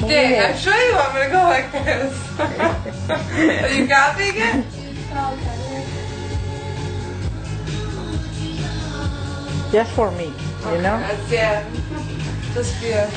Dang, I'm sure you want me to go like this. Are you copying it? Just for me, you know? That's, yeah. Just for you.